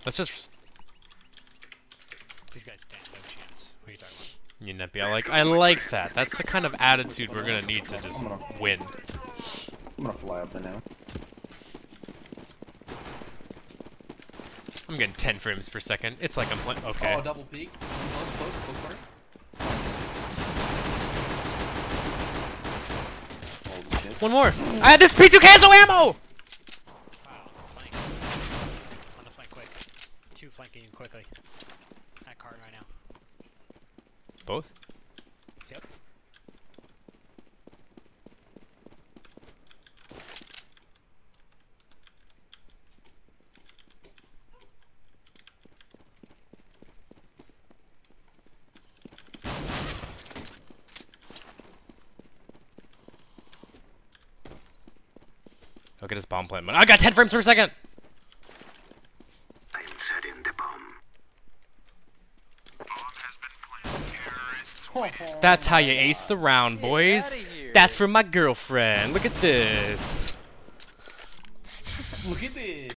Let's just. These guys stand no chance. What are you talking about? You nippy. I like that. That's the kind of attitude we're gonna need to just win. I'm gonna fly up there now. I'm getting 10 frames per second. It's like I'm playing. Okay. Oh, double peek. Close part. Holy shit. One more. This P2K has no ammo. Wow, flank. On the flank quick. Two flanking you quickly. That card right now. Both. Yep. Look at his bomb plant. I got 10 frames per second. I'm setting the bomb. That's how you ace the round, boys. That's for my girlfriend. Look at this. Look at this.